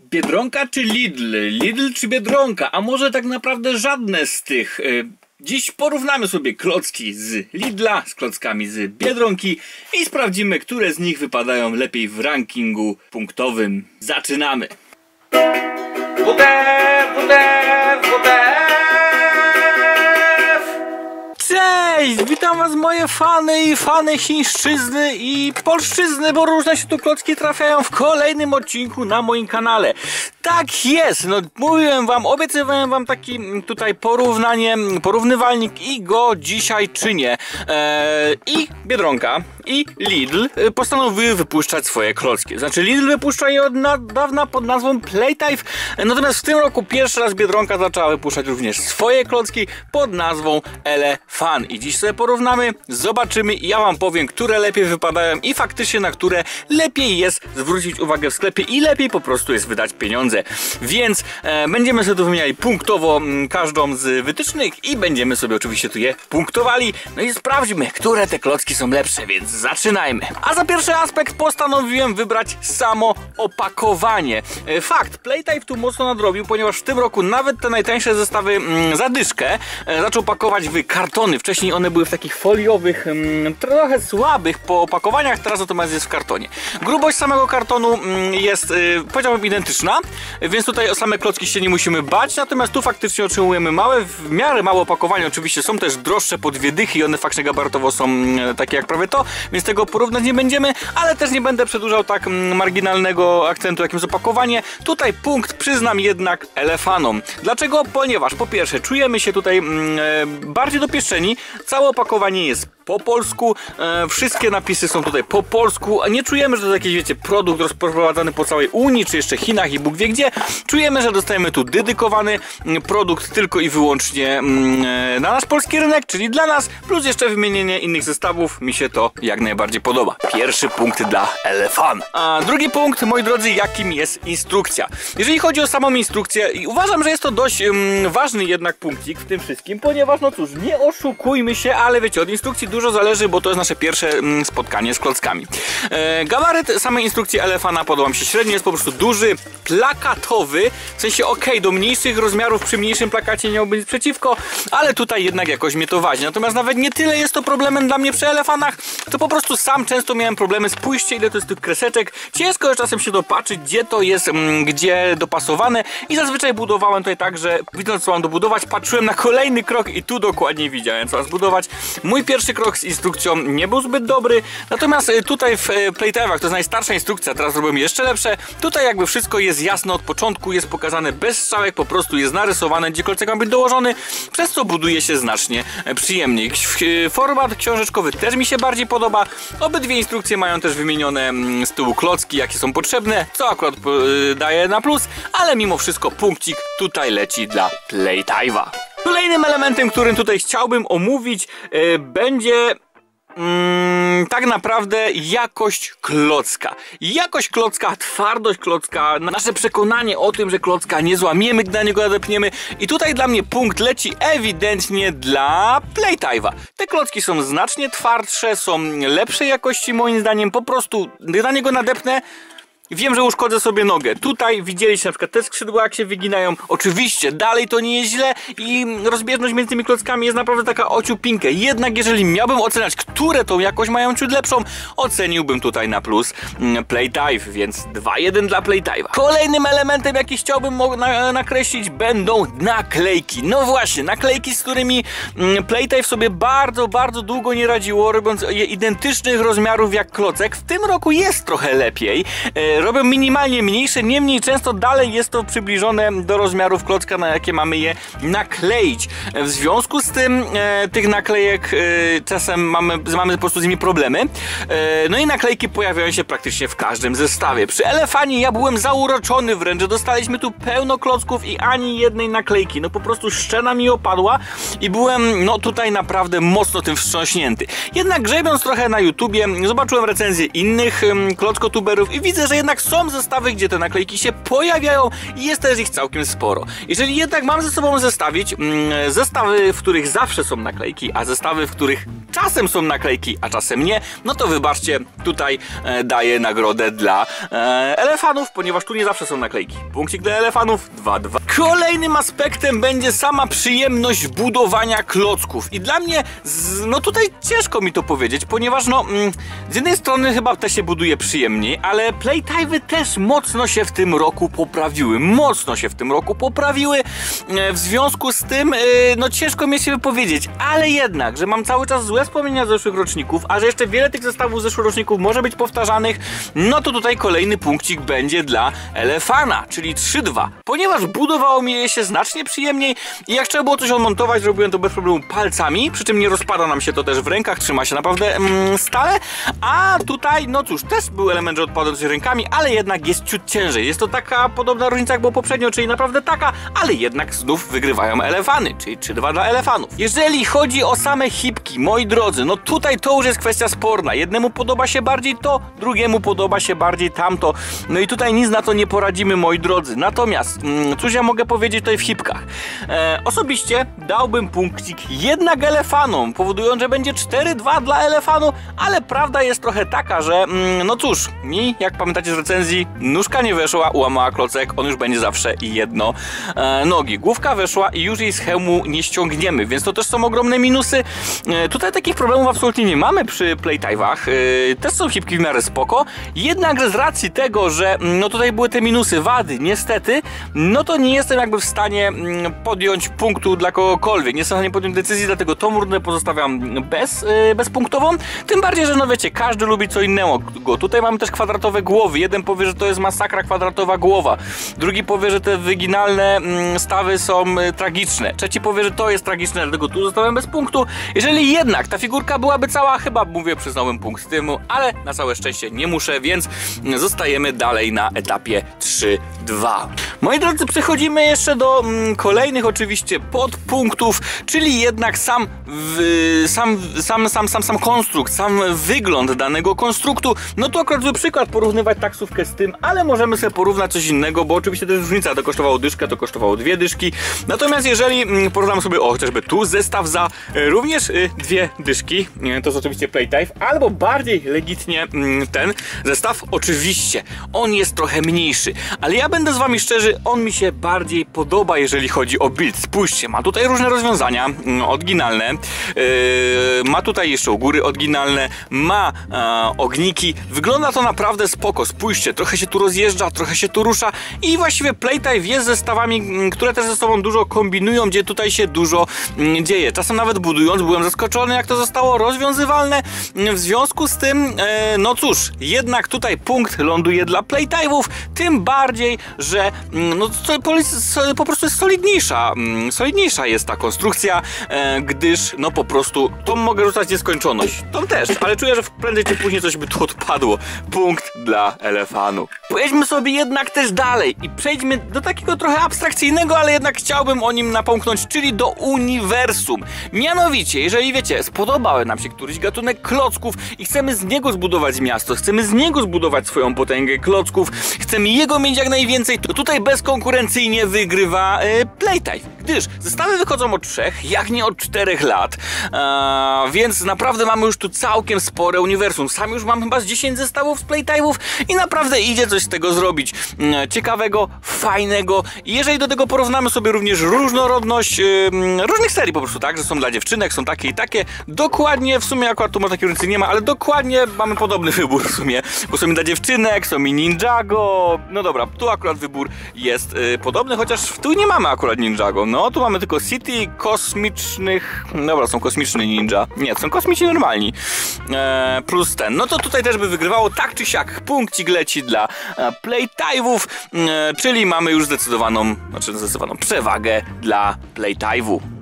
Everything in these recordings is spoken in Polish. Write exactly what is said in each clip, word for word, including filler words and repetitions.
Biedronka czy Lidl? Lidl czy Biedronka? A może tak naprawdę żadne z tych? Dziś porównamy sobie klocki z Lidla z klockami z Biedronki i sprawdzimy, które z nich wypadają lepiej w rankingu punktowym. Zaczynamy! W D F, W D F, W D F! Cześć! Witam was moje fany i fany chińszczyzny i polszczyzny, bo różne się tu klocki trafiają w kolejnym odcinku na moim kanale. Tak jest! No mówiłem wam, obiecywałem wam taki tutaj porównanie, porównywalnik i go dzisiaj czynię. Eee, I Biedronka i Lidl postanowiły wypuszczać swoje klocki. Znaczy Lidl wypuszcza je od dawna pod nazwą Playtype, natomiast w tym roku pierwszy raz Biedronka zaczęła wypuszczać również swoje klocki pod nazwą Elefan. I dziś sobie porównamy, zobaczymy i ja wam powiem, które lepiej wypadają i faktycznie na które lepiej jest zwrócić uwagę w sklepie i lepiej po prostu jest wydać pieniądze. Więc e, będziemy sobie tu wymieniali punktowo m, każdą z wytycznych i będziemy sobie oczywiście tu je punktowali. No i sprawdźmy, które te klocki są lepsze, więc zaczynajmy. A za pierwszy aspekt postanowiłem wybrać samo opakowanie. E, fakt, Playtype tu mocno nadrobił, ponieważ w tym roku nawet te najtańsze zestawy m, za dyszkę e, zaczął pakować w kartony. Wcześniej one były w takich foliowych, m, trochę słabych po opakowaniach, teraz natomiast jest w kartonie. Grubość samego kartonu m, jest, e, powiedziałbym, identyczna, więc tutaj o same klocki się nie musimy bać, natomiast tu faktycznie otrzymujemy małe, w miarę małe opakowanie. Oczywiście są też droższe po dwie dychy i one faktycznie gabarytowo są m, takie jak prawie to, więc tego porównać nie będziemy, ale też nie będę przedłużał tak m, marginalnego akcentu jakim jest opakowanie. Tutaj punkt przyznam jednak Elefanom. Dlaczego? Ponieważ po pierwsze czujemy się tutaj m, e, bardziej dopieszczeni. Całe opakowanie jest po polsku, e, wszystkie napisy są tutaj po polsku, a nie czujemy, że to jakiś, wiecie, produkt rozprowadzany po całej Unii, czy jeszcze Chinach i Bóg wie gdzie. Czujemy, że dostajemy tu dedykowany produkt tylko i wyłącznie mm, na nasz polski rynek, czyli dla nas, plus jeszcze wymienienie innych zestawów, mi się to jak najbardziej podoba. Pierwszy punkt dla Elefan. A drugi punkt, moi drodzy, jakim jest instrukcja. Jeżeli chodzi o samą instrukcję, i uważam, że jest to dość mm, ważny jednak punkcik w tym wszystkim, ponieważ, no cóż, nie oszukujmy się, ale wiecie, od instrukcji dużo zależy, bo to jest nasze pierwsze mm, spotkanie z klockami. E, gabaryt samej instrukcji Elefana podoba mi się średnio, jest po prostu duży, plakatowy, w sensie ok, do mniejszych rozmiarów przy mniejszym plakacie nie miałby nic przeciwko, ale tutaj jednak jakoś mnie to wazi. Natomiast nawet nie tyle jest to problemem dla mnie przy Elefanach, to po prostu sam często miałem problemy. Spójrzcie, ile to jest tych kreseczek, ciężko jest czasem się dopatrzyć, gdzie to jest, mm, gdzie dopasowane i zazwyczaj budowałem tutaj tak, że widząc co mam dobudować, patrzyłem na kolejny krok i tu dokładnie widziałem co mam zbudować. Mój pierwszy krok z instrukcją nie był zbyt dobry, natomiast tutaj w Playtype'ach, to jest najstarsza instrukcja, teraz zrobiłem jeszcze lepsze, tutaj jakby wszystko jest jasne od początku, jest pokazane bez strzałek, po prostu jest narysowane, gdzie kolcek ma być dołożony, przez co buduje się znacznie przyjemniej. Format książeczkowy też mi się bardziej podoba, obydwie instrukcje mają też wymienione z tyłu klocki, jakie są potrzebne, co akurat daje na plus, ale mimo wszystko punkcik tutaj leci dla Playtype'a. Kolejnym elementem, którym tutaj chciałbym omówić, yy, będzie Mm, tak naprawdę jakość klocka. Jakość klocka, twardość klocka, nasze przekonanie o tym, że klocka nie złamiemy, gdy na niego nadepniemy. I tutaj dla mnie punkt leci ewidentnie dla Playtype'a. Te klocki są znacznie twardsze, są lepszej jakości moim zdaniem. Po prostu, gdy na niego nadepnę, wiem, że uszkodzę sobie nogę. Tutaj widzieliście na przykład te skrzydła, jak się wyginają. Oczywiście, dalej to nie jest źle i rozbieżność między tymi klockami jest naprawdę taka ociupinkę. Jednak jeżeli miałbym oceniać, które tą jakość mają ciut lepszą, oceniłbym tutaj na plus Playtype, więc dwa jeden dla Playtype'a. Kolejnym elementem, jaki chciałbym na nakreślić, będą naklejki. No właśnie, naklejki, z którymi Playtype sobie bardzo, bardzo długo nie radziło, robiąc je identycznych rozmiarów jak klocek. W tym roku jest trochę lepiej. Robią minimalnie mniejsze, niemniej często dalej jest to przybliżone do rozmiarów klocka, na jakie mamy je nakleić. W związku z tym e, tych naklejek e, czasem mamy, mamy po prostu z nimi problemy. E, no i naklejki pojawiają się praktycznie w każdym zestawie. Przy Elefanie ja byłem zauroczony wręcz, że dostaliśmy tu pełno klocków i ani jednej naklejki. No po prostu szczena mi opadła i byłem no tutaj naprawdę mocno tym wstrząśnięty. Jednak grzebiąc trochę na YouTubie, zobaczyłem recenzje innych um, klockotuberów i widzę, że jednak jednak są zestawy, gdzie te naklejki się pojawiają i jest też ich całkiem sporo. Jeżeli jednak mam ze sobą zestawić mm, zestawy, w których zawsze są naklejki, a zestawy, w których czasem są naklejki, a czasem nie, no to wybaczcie, tutaj e, daję nagrodę dla e, elefanów, ponieważ tu nie zawsze są naklejki. Punkcik dla elefanów, dwa dwa. Kolejnym aspektem będzie sama przyjemność budowania klocków i dla mnie, z, no tutaj ciężko mi to powiedzieć, ponieważ no mm, z jednej strony chyba te się buduje przyjemniej, ale Playtime'y też mocno się w tym roku poprawiły, mocno się w tym roku poprawiły, e, w związku z tym, e, no ciężko mi się wypowiedzieć, ale jednak, że mam cały czas złe wspomnienia z zeszłych roczników, a że jeszcze wiele tych zestawów z zeszłych roczników może być powtarzanych, no to tutaj kolejny punkcik będzie dla elefana, czyli trzy dwa, ponieważ budowało mi je się znacznie przyjemniej i jak trzeba było coś odmontować, zrobiłem to bez problemu palcami, przy czym nie rozpada nam się to też w rękach, trzyma się naprawdę mm, stale, a tutaj, no cóż, też był element, że odpada się rękami, ale jednak jest ciut ciężej. Jest to taka podobna różnica jak było poprzednio, czyli naprawdę taka, ale jednak znów wygrywają elefany, czyli trzy dwa dla elefanów. Jeżeli chodzi o same hipki, moi drodzy, no tutaj to już jest kwestia sporna. Jednemu podoba się bardziej to, drugiemu podoba się bardziej tamto. No i tutaj nic na to nie poradzimy, moi drodzy. Natomiast, mm, cóż ja mogę powiedzieć tutaj w hipkach? E, osobiście dałbym punkcik jednak elefanom, powodując, że będzie cztery dwa dla elefanu, ale prawda jest trochę taka, że mm, no cóż, mi, jak pamiętacie z recenzji, nóżka nie weszła, ułamała klocek, on już będzie zawsze jedno e, nogi. Główka weszła i już jej z hełmu nie ściągniemy, więc to też są ogromne minusy. E, tutaj takich problemów absolutnie nie mamy przy Playtime'ach. E, też są hipki w miarę spoko, jednakże z racji tego, że no tutaj były te minusy, wady, niestety, no to nie jestem jakby w stanie mm, podjąć punktu dla kogokolwiek. Nie jestem w stanie podjąć decyzji, dlatego tą rundę pozostawiam bez, e, bezpunktową. Tym bardziej, że no wiecie, każdy lubi co innego. Tutaj mamy też kwadratowe głowy. Jeden powie, że to jest masakra kwadratowa głowa. Drugi powie, że te wyginalne mm, stawy są y, tragiczne. Trzeci powie, że to jest tragiczne, dlatego tu zostałem bez punktu. Jeżeli jednak ta figurka byłaby cała, chyba mówię, przyznałem punkt z tymu, ale na całe szczęście nie muszę, więc zostajemy dalej na etapie trzy dwa. Moi drodzy, przechodzimy jeszcze do mm, kolejnych oczywiście podpunktów, czyli jednak sam, w, sam, sam, sam, sam, sam konstrukt, sam wygląd danego konstruktu. No to akurat zły przykład porównywać taksówkę z tym, ale możemy sobie porównać coś innego, bo oczywiście to jest różnica, to kosztowało dyszkę, to kosztowało dwie dyszki. Natomiast jeżeli mm, porównam sobie, o chociażby tu zestaw za y, również y, dwie dyszki, y, to jest oczywiście Playtime, albo bardziej legitnie y, ten zestaw, oczywiście on jest trochę mniejszy, ale ja będę z wami szczerzy, on mi się bardziej podoba, jeżeli chodzi o build. Spójrzcie, ma tutaj różne rozwiązania y, oryginalne, y, ma tutaj jeszcze u góry oryginalne, ma y, ogniki, wygląda to naprawdę spoko, spójrzcie, trochę się tu rozjeżdża, trochę się tu rusza i właściwie Playtime jest zestawami, które też ze sobą dużo kombinują, gdzie tutaj się dużo mm, dzieje. Czasem nawet budując byłem zaskoczony, jak to zostało rozwiązywalne. W związku z tym, e, no cóż, jednak tutaj punkt ląduje dla Playtime'ów, tym bardziej, że mm, no, po, po prostu jest solidniejsza, mm, solidniejsza jest ta konstrukcja, e, gdyż no po prostu tą mogę rzucać nieskończoność. Tą też, ale czuję, że prędzej czy później coś by tu odpadło. Punkt dla elefanu. Pojedźmy sobie jednak też dalej i przejdźmy do takiego trochę abstrakcyjnego, ale jednak chciałbym o nim napomknąć, czyli do uniwersum. Mianowicie, jeżeli wiecie, spodobały nam się któryś gatunek klocków i chcemy z niego zbudować miasto, chcemy z niego zbudować swoją potęgę klocków, chcemy jego mieć jak najwięcej, to tutaj bezkonkurencyjnie wygrywa e, Playtime, gdyż zestawy wychodzą od trzech, jak nie od czterech lat, e, więc naprawdę mamy już tu całkiem spore uniwersum. Sam już mam chyba z dziesięć zestawów z Playtime'ów i naprawdę idzie coś z tego zrobić e, ciekawego, fajnego i jeżeli do tego porównamy sobie również różnorodność e, różnych serii po prostu, tak, że są dla dziewczynek, są takie i takie, dokładnie, w sumie akurat tu może takiej różnicy nie ma, ale dokładnie mamy podobny wybór w sumie, bo są i dla dziewczynek, są i Ninjago, no dobra, tu akurat wybór jest e, podobny, chociaż tu nie mamy akurat Ninjago, no tu mamy tylko City kosmicznych, dobra, są kosmiczne ninja, nie, są kosmiczni normalni, e, plus ten, no to tutaj też by wygrywało, tak czy siak, punkcik leci dla e, Playtime'ów, e, czyli mamy już zdecydowaną, znaczy zdecydowaną przewagę dla Playtime'u.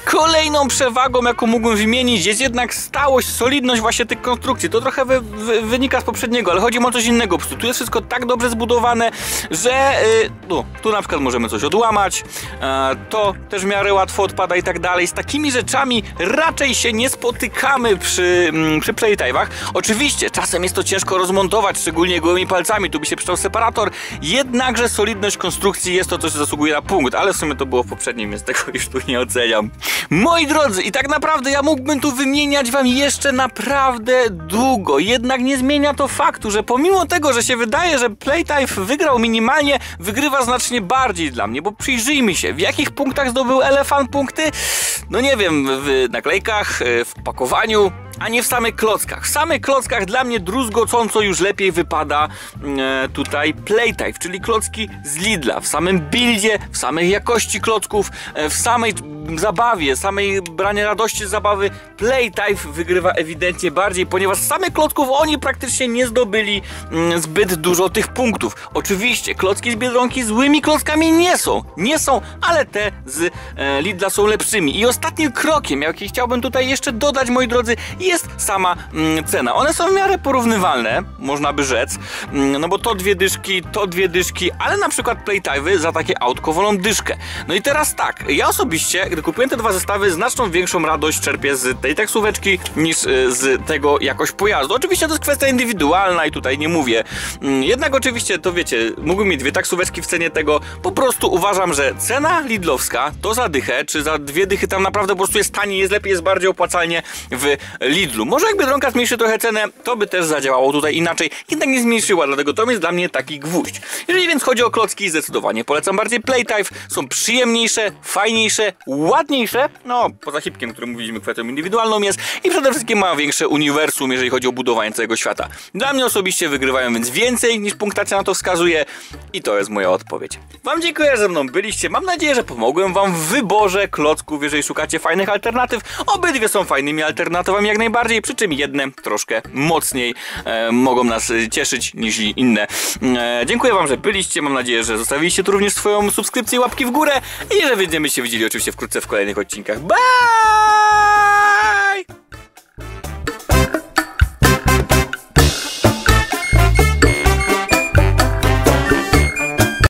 Kolejną przewagą, jaką mógłbym wymienić, jest jednak stałość, solidność właśnie tych konstrukcji. To trochę wy, wy, wynika z poprzedniego, ale chodzi mi o coś innego. Po prostu tu jest wszystko tak dobrze zbudowane, że yy, no, tu na przykład możemy coś odłamać, yy, to też w miarę łatwo odpada i tak dalej. Z takimi rzeczami raczej się nie spotykamy przy, yy, przy playtime'ach. Oczywiście czasem jest to ciężko rozmontować, szczególnie gołymi palcami, tu by się przydał separator, jednakże solidność konstrukcji jest to, co się zasługuje na punkt, ale w sumie to było w poprzednim, więc tego już tu nie oceniam. Moi drodzy, i tak naprawdę ja mógłbym tu wymieniać wam jeszcze naprawdę długo, jednak nie zmienia to faktu, że pomimo tego, że się wydaje, że Playtime wygrał minimalnie, wygrywa znacznie bardziej dla mnie, bo przyjrzyjmy się, w jakich punktach zdobył Elefant punkty? No nie wiem, w naklejkach, w pakowaniu, a nie w samych klockach. W samych klockach dla mnie druzgocąco już lepiej wypada e, tutaj Playtime, czyli klocki z Lidla. W samym buildzie, w samej jakości klocków, e, w samej zabawie, samej branie radości z zabawy Playtime wygrywa ewidentnie bardziej, ponieważ z samych klocków oni praktycznie nie zdobyli mm, zbyt dużo tych punktów. Oczywiście klocki z Biedronki złymi klockami nie są, nie są, ale te z e, Lidla są lepszymi. I ostatnim krokiem, jaki chciałbym tutaj jeszcze dodać, moi drodzy, jest sama mm, cena. One są w miarę porównywalne, można by rzec, mm, no bo to dwie dyszki, to dwie dyszki, ale na przykład Playtime'y za takie autko wolą dyszkę. No i teraz tak, ja osobiście, gdy kupiłem te dwa zestawy, znaczną większą radość czerpię z tej taksóweczki niż y, z tego jakoś pojazdu. Oczywiście to jest kwestia indywidualna i tutaj nie mówię. Mm, jednak oczywiście, to wiecie, mógłbym mieć dwie taksóweczki w cenie tego. Po prostu uważam, że cena lidlowska to za dychę, czy za dwie dychy tam naprawdę po prostu jest taniej, jest lepiej, jest bardziej opłacalnie w Lidlu. Może jak Biedronka zmniejszy trochę cenę, to by też zadziałało tutaj inaczej. Jednak nie zmniejszyła, dlatego to jest dla mnie taki gwóźdź. Jeżeli więc chodzi o klocki, zdecydowanie polecam bardziej Playtime. Są przyjemniejsze, fajniejsze, ładniejsze. No, poza hipkiem, który mówiliśmy, kwestią indywidualną jest. I przede wszystkim ma większe uniwersum, jeżeli chodzi o budowanie całego świata. Dla mnie osobiście wygrywają więc więcej niż punktacja na to wskazuje. I to jest moja odpowiedź. Wam dziękuję, że ze mną byliście. Mam nadzieję, że pomogłem wam w wyborze klocków, jeżeli szukacie fajnych alternatyw. Obydwie są fajnymi alternatywami jak najbardziej, przy czym jedne troszkę mocniej e, mogą nas cieszyć niż inne. E, dziękuję wam, że byliście. Mam nadzieję, że zostawiliście tu również swoją subskrypcję i łapki w górę i że będziemy się widzieli oczywiście wkrótce w kolejnych odcinkach. Bye!